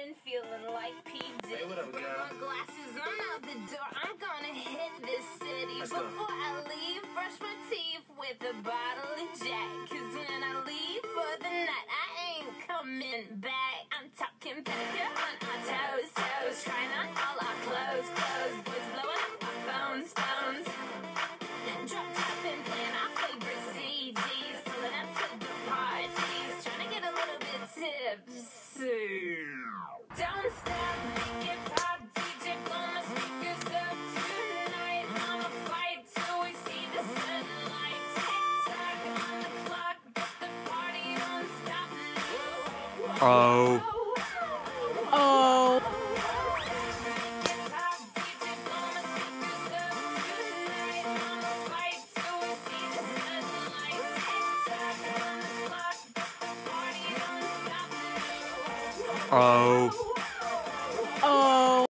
been feeling like P. Diddy. Hey, what up, Bring girl? my glasses, I'm out the door. I'm gonna hit this city. Let's go. Before I leave, brush my teeth with a bottle of Jack. Cause when I leave for the night, I ain't coming back. I'm talking pedicure on our toes, toes. Trying on all our clothes, clothes. Boys blowing up our phones, phones. Drop top and playing our favorite CDs. Pulling up to the parties. Trying to get a little bit tipsy. Don't stop, make it pop. DJ, blow my speakers up tonight. I'ma fight till we see the sunlight. Tick-tock on the clock, but the party don't stop now. Oh. Oh. Oh.